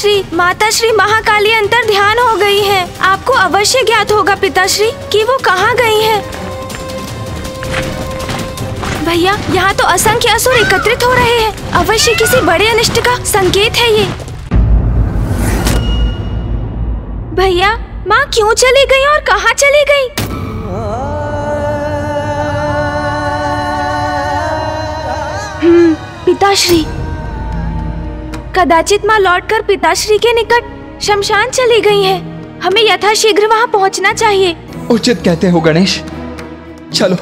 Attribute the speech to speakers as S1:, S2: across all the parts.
S1: पिताश्री, माताश्री महाकाली अंतर ध्यान हो गई हैं। आपको अवश्य ज्ञात होगा पिताश्री कि वो कहाँ गई हैं। भैया, यहाँ तो असंख्य असुर एकत्रित हो रहे हैं। अवश्य किसी बड़े अनिष्ट का संकेत है ये। भैया, माँ क्यों चली गई और कहाँ चली गई? पिताश्री, कदाचित माँ लौटकर पिताश्री के निकट शमशान चली गई हैं। हमें यथाशीघ्र वहाँ पहुँचना चाहिए।
S2: उचित कहते हो गणेश, चलो।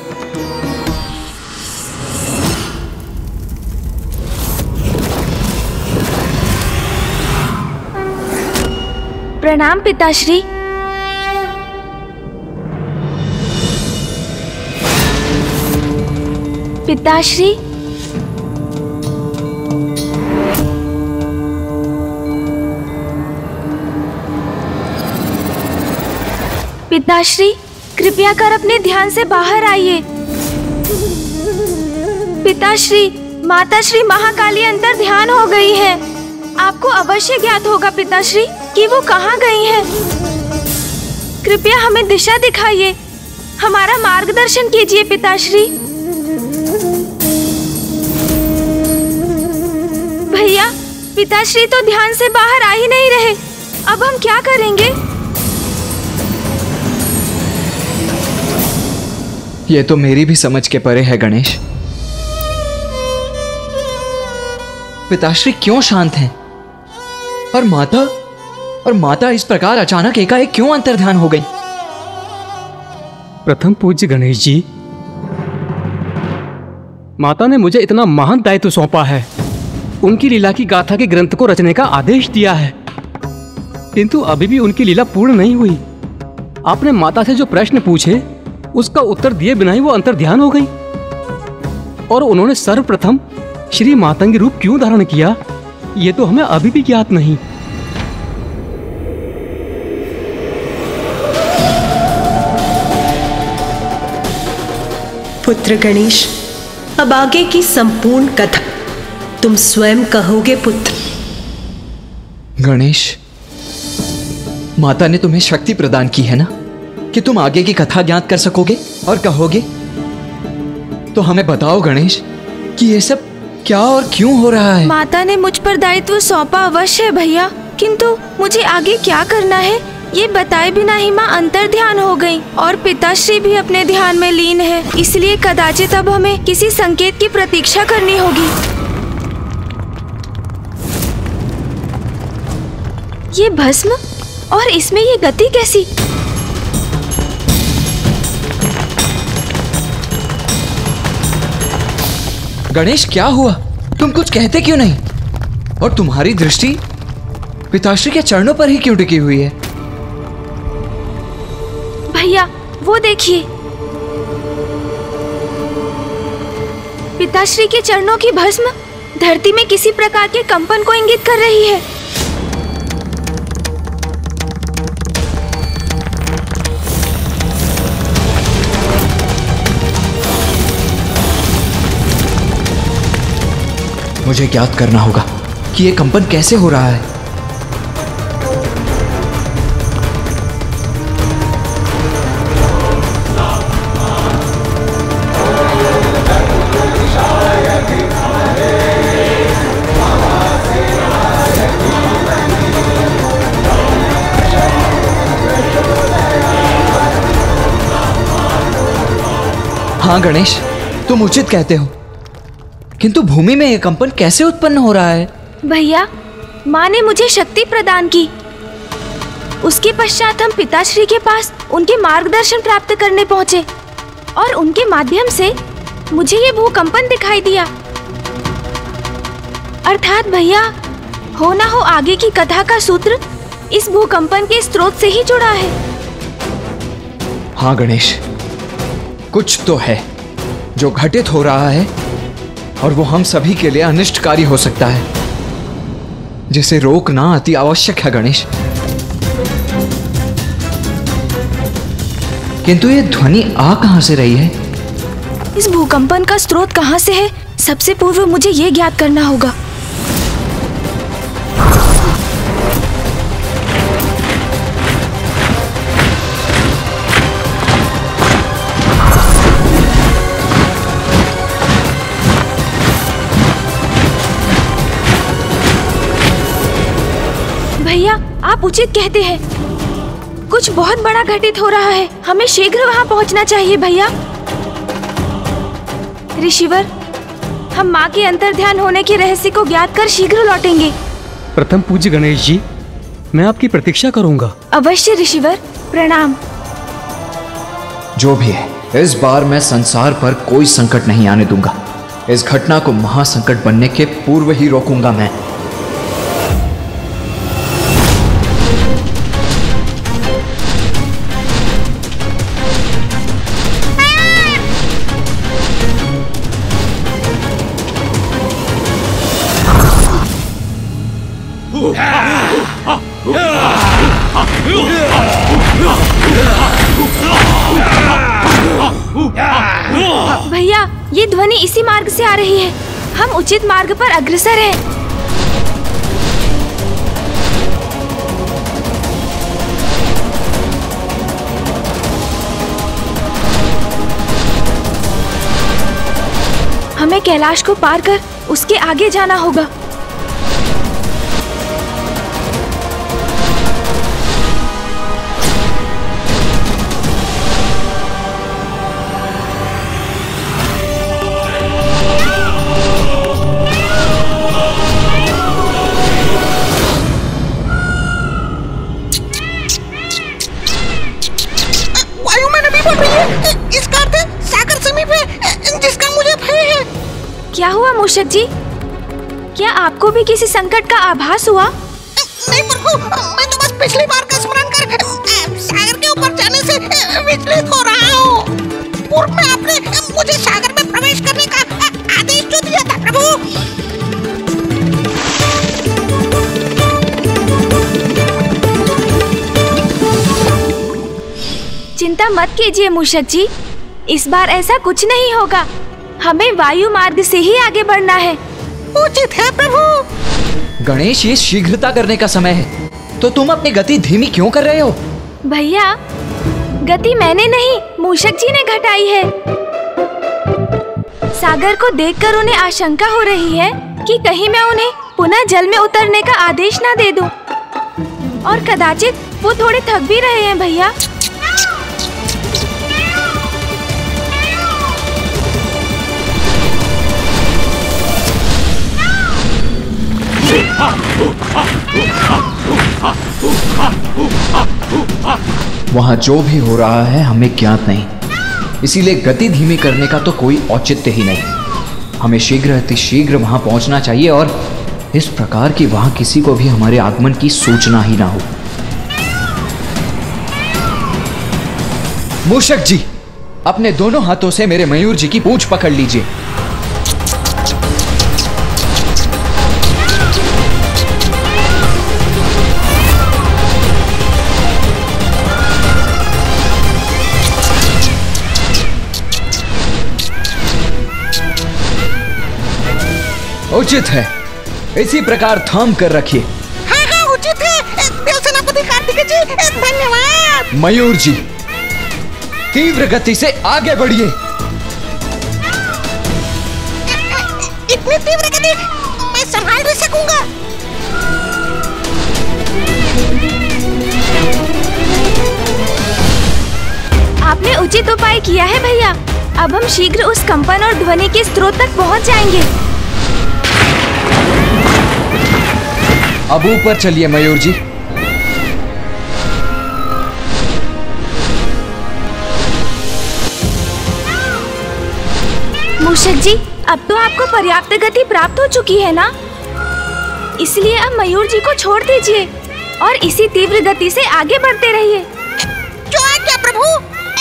S1: प्रणाम पिताश्री। पिताश्री, पिताश्री, कृपया कर अपने ध्यान से बाहर आइए। पिताश्री, माताश्री महाकाली अंतर ध्यान हो गई है। आपको अवश्य ज्ञात होगा पिताश्री कि वो कहाँ गई हैं। कृपया हमें दिशा दिखाइए, हमारा मार्गदर्शन कीजिए पिताश्री। भैया, पिताश्री तो ध्यान से बाहर आ ही नहीं रहे। अब हम क्या करेंगे?
S2: ये तो मेरी भी समझ के परे है गणेश। पिताश्री क्यों शांत हैं? और माता इस प्रकार अचानक एकाएक क्यों अंतर्ध्यान हो गई?
S3: प्रथम पूज्य गणेश जी, माता ने मुझे इतना महान दायित्व सौंपा है, उनकी लीला की गाथा के ग्रंथ को रचने का आदेश दिया है, किंतु अभी भी उनकी लीला पूर्ण नहीं हुई। आपने माता से जो प्रश्न पूछे उसका उत्तर दिए बिना ही वो अंतर्ध्यान हो गई, और उन्होंने सर्वप्रथम श्री मातंगी रूप क्यों धारण किया, ये तो हमें अभी भी ज्ञात नहीं।
S4: पुत्र गणेश, अब आगे की संपूर्ण कथा तुम स्वयं कहोगे पुत्र।
S2: गणेश, माता ने तुम्हें शक्ति प्रदान की है ना कि तुम आगे की कथा ज्ञात कर सकोगे और कहोगे। तो हमें बताओ गणेश कि ये सब क्या और क्यों हो रहा है?
S1: माता ने मुझ पर दायित्व सौंपा अवश्य है भैया, किंतु मुझे आगे क्या करना है ये बताए बिना ही माँ अंतर ध्यान हो गई और पिताश्री भी अपने ध्यान में लीन है। इसलिए कदाचित अब हमें किसी संकेत की प्रतीक्षा करनी होगी। ये भस्म और इसमें ये गति कैसी?
S2: गणेश, क्या हुआ? तुम कुछ कहते क्यों नहीं? और तुम्हारी दृष्टि पिताश्री के चरणों पर ही क्यों टिकी हुई है?
S1: भैया, वो देखिए, पिताश्री के चरणों की भस्म धरती में किसी प्रकार के कंपन को इंगित कर रही है।
S2: मुझे ज्ञात करना होगा कि ये कंपन कैसे हो रहा है। हाँ गणेश, तुम उचित कहते हो, किंतु भूमि में यह कंपन कैसे उत्पन्न हो रहा है?
S1: भैया, माँ ने मुझे शक्ति प्रदान की। उसके पश्चात हम पिताश्री के पास उनके मार्गदर्शन प्राप्त करने पहुँचे और उनके माध्यम से मुझे ये भूकंपन दिखाई दिया। अर्थात भैया, हो ना हो आगे की कथा का सूत्र इस भूकंपन के स्रोत से ही जुड़ा है।
S2: हाँ गणेश, कुछ तो है जो घटित हो रहा है और वो हम सभी के लिए अनिष्टकारी हो सकता है, जिसे रोकना अति आवश्यक है गणेश। किंतु ये ध्वनि आ कहां से रही है?
S1: इस भूकंपन का स्रोत कहां से है, सबसे पूर्व मुझे ये ज्ञात करना होगा। आप उचित कहते हैं। कुछ बहुत बड़ा घटित हो रहा है। हमें शीघ्र वहाँ पहुँचना चाहिए भैया। ऋषिवर, हम माँ के अंतर्ध्यान होने के रहस्य को ज्ञात कर शीघ्र लौटेंगे।
S3: प्रथम पूज्य गणेश जी, मैं आपकी प्रतीक्षा करूंगा।
S1: अवश्य ऋषिवर, प्रणाम।
S2: जो भी है, इस बार मैं संसार पर कोई संकट नहीं आने दूंगा। इस घटना को महासंकट बनने के पूर्व ही रोकूंगा मैं।
S1: भैया, ये ध्वनि इसी मार्ग से आ रही है। हम उचित मार्ग पर अग्रसर हैं। हमें कैलाश को पार कर उसके आगे जाना होगा। क्या हुआ मूषक जी? क्या आपको भी किसी संकट का आभास हुआ?
S5: नहीं प्रभु, मैं तो बस पिछली बार का स्मरण कर सागर के ऊपर जाने से विचलित हो रहा हूँ। पूर्व में आपने मुझे सागर में प्रवेश करने का आदेश जो दिया था प्रभु।
S1: चिंता मत कीजिए मूषक जी, इस बार ऐसा कुछ नहीं होगा। हमें वायु मार्ग से ही आगे बढ़ना है।
S5: उचित है प्रभु।
S2: गणेश, ये शीघ्रता करने का समय है, तो तुम अपनी गति धीमी क्यों कर रहे हो?
S1: भैया, गति मैंने नहीं, मूषक जी ने घटाई है। सागर को देखकर उन्हें आशंका हो रही है कि कहीं मैं उन्हें पुनः जल में उतरने का आदेश ना दे दूं। और कदाचित वो थोड़े थक भी रहे हैं भैया।
S2: वहाँ जो भी हो रहा है हमें ज्ञात नहीं, इसीलिए गति धीमी करने का तो कोई औचित्य ही नहीं। हमें शीघ्र अतिशीघ्र वहाँ पहुँचना चाहिए और इस प्रकार कि वहाँ किसी को भी हमारे आगमन की सूचना ही ना हो। मूषक जी, अपने दोनों हाथों से मेरे मयूर जी की पूंछ पकड़ लीजिए। उचित है, इसी प्रकार थाम कर रखिए।
S5: हाँ हाँ, उचित है देव सेनापति कार्तिकेय जी, धन्यवाद।
S2: मयूर जी, तीव्र गति से आगे बढ़िए।
S5: इतनी तीव्र गति मैं संभाल नहीं सकूंगा।
S1: आपने उचित उपाय किया है भैया। अब हम शीघ्र उस कंपन और ध्वनि के स्रोत तक पहुंच जाएंगे।
S2: अब ऊपर चलिए मयूर जी।
S1: मूषक जी, अब तो आपको पर्याप्त गति प्राप्त हो चुकी है ना? इसलिए अब मयूर जी को छोड़ दीजिए और इसी तीव्र गति से आगे बढ़ते रहिए।
S5: जो आज्ञा प्रभु।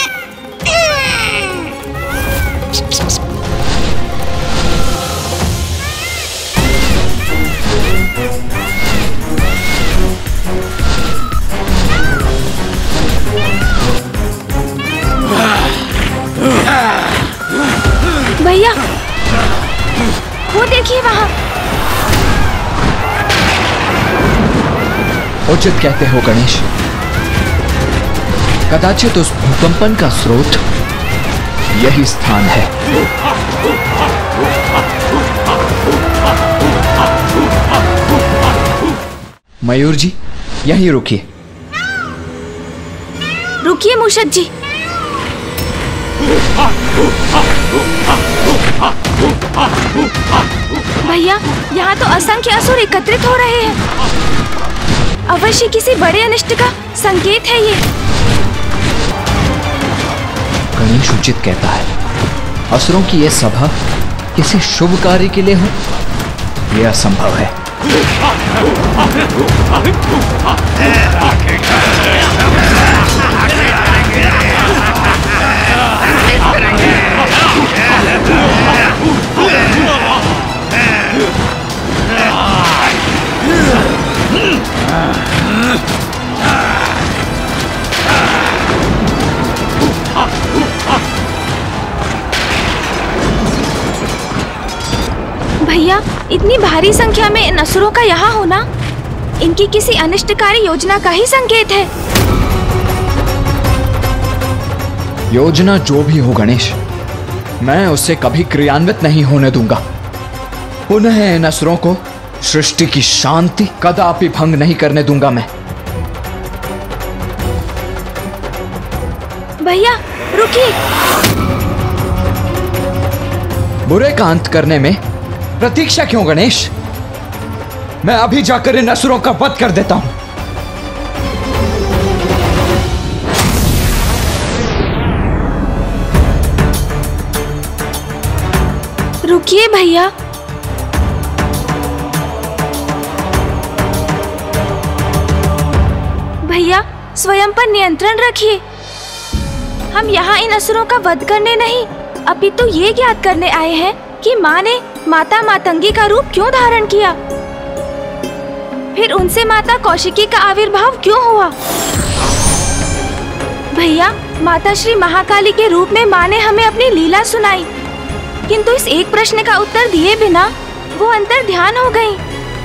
S1: भैया, वो देखिए वहाँ।
S2: उचित कहते हो गणेश, कदाचित उस भूकंपन का स्रोत यही स्थान है। मयूर जी, यहीं रुकिए।
S1: रुकिए मूषक जी। भैया, यहाँ तो असंख्य असुर एकत्रित हो रहे हैं। अवश्य किसी बड़े अनिष्ट का संकेत है ये।
S2: गणेश उचित कहता है, असुरों की यह सभा किसी शुभ कार्य के लिए हो, यह असंभव है।
S1: भैया, इतनी भारी संख्या में इन असुरों का यहाँ होना इनकी किसी अनिष्टकारी योजना का ही संकेत है।
S2: योजना जो भी हो गणेश, मैं उसे कभी क्रियान्वित नहीं होने दूंगा। पुनः इन असुरों को सृष्टि की शांति कदापि भंग नहीं करने दूंगा मैं।
S1: भैया रुकिए।
S2: बुरे का अंत करने में प्रतीक्षा क्यों गणेश? मैं अभी जाकर इन असुरों का वध कर देता हूं।
S1: रुकिए भैया। भैया, स्वयं पर नियंत्रण रखिए। हम यहाँ इन असुरों का वध करने नहीं, अपितु ये ज्ञात करने आए हैं कि माँ ने माता मातंगी का रूप क्यों धारण किया, फिर उनसे माता कौशिकी का आविर्भाव क्यों हुआ। भैया, माता श्री महाकाली के रूप में माँ ने हमें अपनी लीला सुनाई, किंतु इस एक प्रश्न का उत्तर दिए बिना वो अंतर ध्यान हो गईं।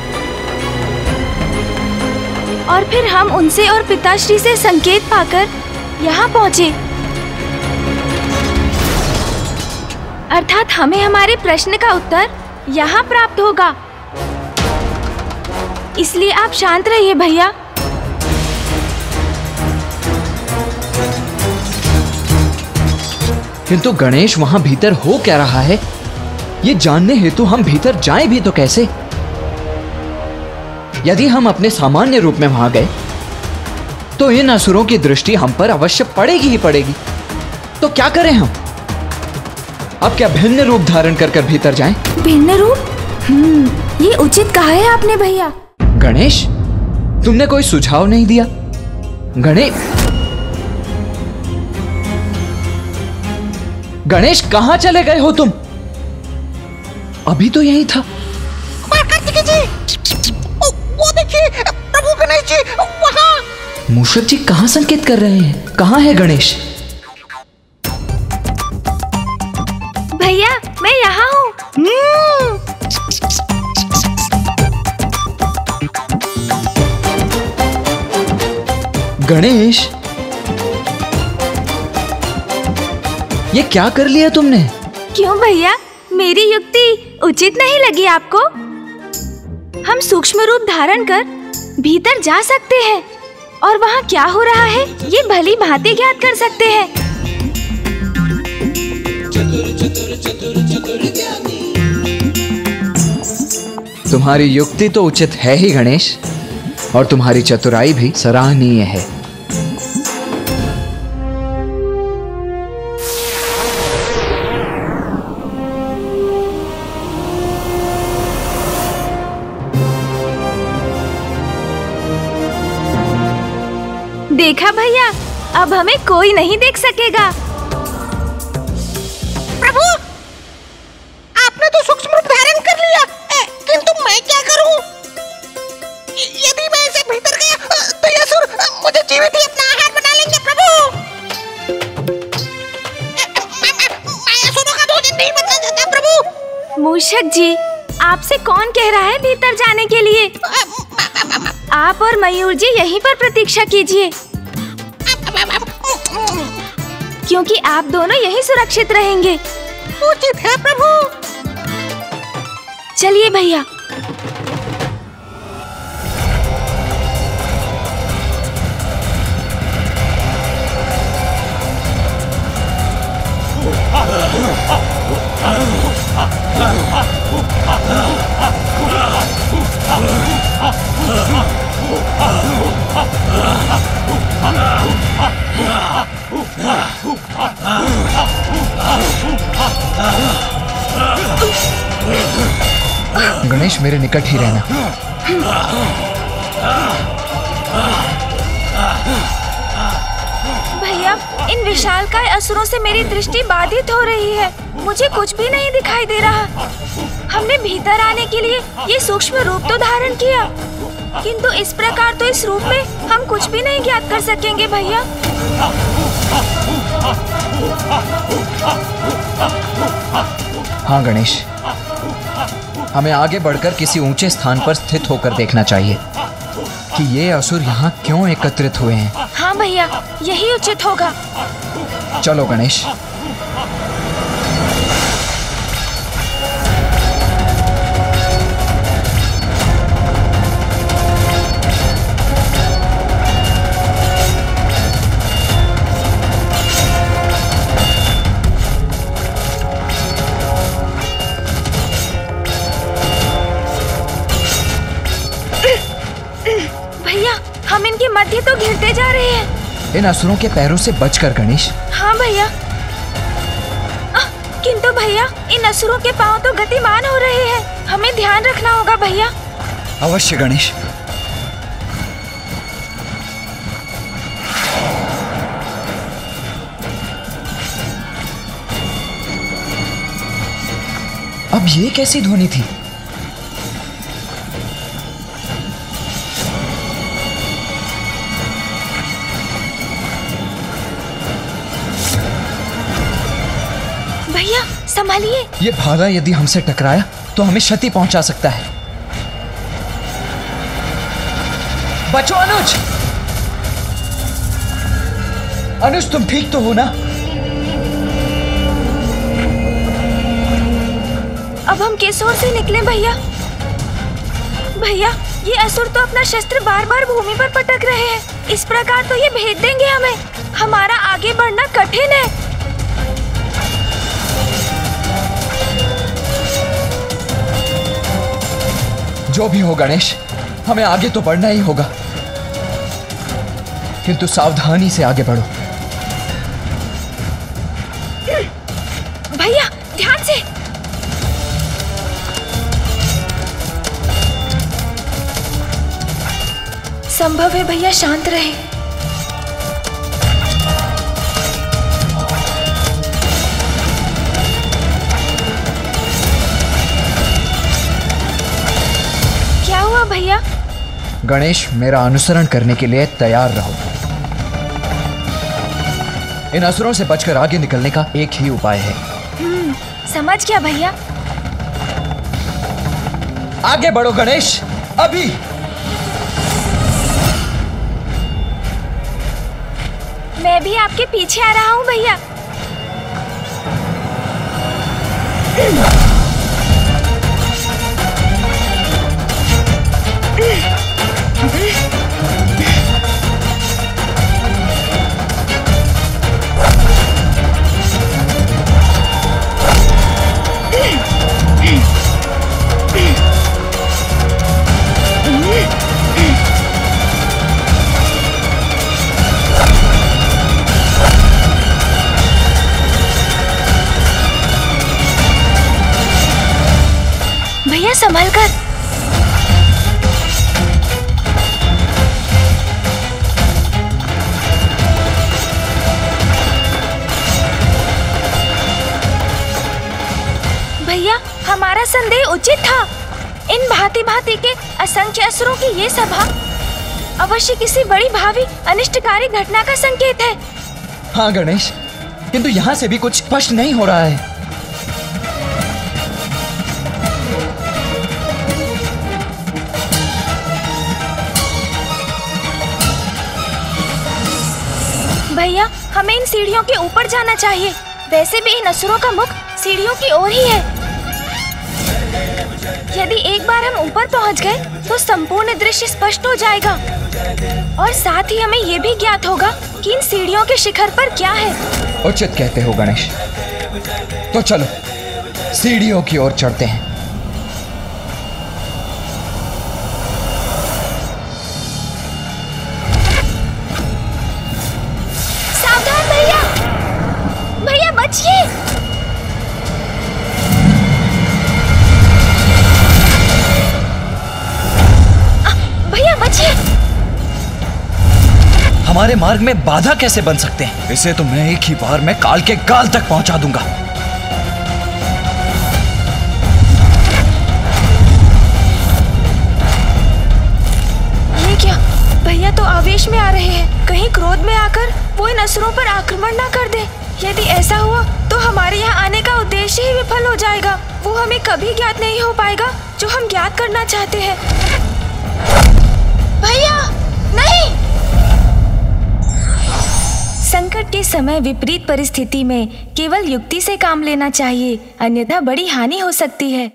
S1: और फिर हम उनसे और पिताश्री से संकेत पाकर यहाँ पहुँचे, अर्थात हमें हमारे प्रश्न का उत्तर यहाँ प्राप्त होगा। इसलिए आप शांत रहिए भैया।
S2: किंतु गणेश, वहां भीतर हो क्या रहा है, ये जानने हेतु हम भीतर जाएं भी तो कैसे? यदि हम अपने सामान्य रूप में वहां गए तो इन असुरों की दृष्टि हम पर अवश्य पड़ेगी ही पड़ेगी। तो क्या करें हम? अब क्या भिन्न रूप धारण कर कर भीतर जाएं?
S1: भिन्न रूप? ये उचित कहा है आपने भैया।
S2: गणेश, तुमने कोई सुझाव नहीं दिया? गणेश, कहां चले गए हो तुम? अभी तो यही था।
S5: कार्तिकेय जी, वो देखिए प्रभु गणेश जी वहां।
S2: मूषक जी कहां संकेत कर रहे हैं? कहां है गणेश?
S1: भैया, मैं यहाँ हूँ।
S2: गणेश, ये क्या कर लिया तुमने?
S1: क्यों भैया, मेरी युक्ति उचित नहीं लगी आपको? हम सूक्ष्म रूप धारण कर भीतर जा सकते हैं और वहाँ क्या हो रहा है ये भली भांति ज्ञात कर सकते हैं।
S2: तुम्हारी युक्ति तो उचित है ही गणेश, और तुम्हारी चतुराई भी सराहनीय है।
S1: देखा भैया, अब हमें कोई नहीं देख सकेगा।
S5: प्रभु, आपने तो सूक्ष्म रूप धारण कर लिया, किंतु मैं क्या करूं? यदि मैं इसे भीतर गया तो ये असुर मुझे जीवित ही अपना आहार बना लेंगे। प्रभु, मैं असुरों का भोजन नहीं बनना चाहता। प्रभु।
S1: मूषक जी, आपसे कौन कह रहा है भीतर जाने के लिए? आप और मयूर जी यहीं पर प्रतीक्षा कीजिए, क्योंकि आप दोनों यहीं सुरक्षित रहेंगे।
S5: उचित है प्रभु।
S1: चलिए भैया।
S2: गणेश, मेरे निकट ही रहना।
S1: भैया, इन विशालकाय असुरों से मेरी दृष्टि बाधित हो रही है। मुझे कुछ भी नहीं दिखाई दे रहा। हमने भीतर आने के लिए ये सूक्ष्म रूप तो धारण किया, किंतु इस प्रकार तो इस रूप में हम कुछ भी नहीं ज्ञात कर सकेंगे भैया।
S2: हाँ गणेश, हमें आगे बढ़कर किसी ऊंचे स्थान पर स्थित होकर देखना चाहिए कि ये असुर यहाँ क्यों एकत्रित हुए हैं।
S1: हाँ भैया, यही उचित होगा।
S2: चलो गणेश।
S1: हम इनके मध्य तो घिरते जा रहे हैं।
S2: इन असुरों के पैरों से बचकर गणेश।
S1: हाँ भैया। किंतु भैया, इन असुरों के पांव तो गतिमान हो रहे हैं। हमें ध्यान रखना होगा भैया।
S2: अवश्य गणेश। अब ये कैसी ध्वनि थी?
S1: संभालिए।
S2: ये भाला यदि हमसे टकराया तो हमें क्षति पहुंचा सकता है। बचो अनुज। अनुज, तुम ठीक तो हो ना?
S1: अब हम किस ओर से निकले भैया? भैया, ये असुर तो अपना शस्त्र बार बार भूमि पर पटक रहे हैं। इस प्रकार तो ये भेद देंगे हमें। हमारा आगे बढ़ना कठिन है।
S2: जो भी हो गणेश, हमें आगे तो बढ़ना ही होगा, किंतु सावधानी से आगे बढ़ो।
S1: भैया, ध्यान से। संभव है भैया शांत रहे। क्या हुआ भैया?
S2: गणेश, मेरा अनुसरण करने के लिए तैयार रहो। इन असुरों से बचकर आगे निकलने का एक ही उपाय है।
S1: समझ गया भैया।
S2: आगे बढ़ो गणेश, अभी।
S1: मैं भी आपके पीछे आ रहा हूँ भैया। भैया संभल कर। भैया, हमारा संदेह उचित था। इन भांति भांति के असंख्य असुरों की ये सभा अवश्य किसी बड़ी भावी अनिष्टकारी घटना का संकेत है।
S2: हाँ गणेश, किंतु यहाँ से भी कुछ स्पष्ट नहीं हो रहा है।
S1: भैया, हमें इन सीढ़ियों के ऊपर जाना चाहिए। वैसे भी इन असुरों का मुख सीढ़ियों की ओर ही है। यदि एक बार हम ऊपर पहुंच गए तो संपूर्ण दृश्य स्पष्ट हो जाएगा और साथ ही हमें ये भी ज्ञात होगा कि इन सीढ़ियों के शिखर पर क्या है।
S2: उचित कहते हो गणेश। तो चलो सीढ़ियों की ओर चढ़ते हैं। हमारे मार्ग में बाधा कैसे बन सकते हैं? इसे तो मैं एक ही बार में काल के गाल तक पहुंचा दूंगा।
S1: ये क्या? भैया तो आवेश में आ रहे हैं। कहीं क्रोध में आकर वो इन असुरों पर आक्रमण ना कर दे। यदि ऐसा हुआ तो हमारे यहाँ आने का उद्देश्य ही विफल हो जाएगा। वो हमें कभी ज्ञात नहीं हो पाएगा जो हम ज्ञात करना चाहते हैं। भैया नहीं! संकट के समय विपरीत परिस्थिति में केवल युक्ति से काम लेना चाहिए, अन्यथा बड़ी हानि हो सकती है।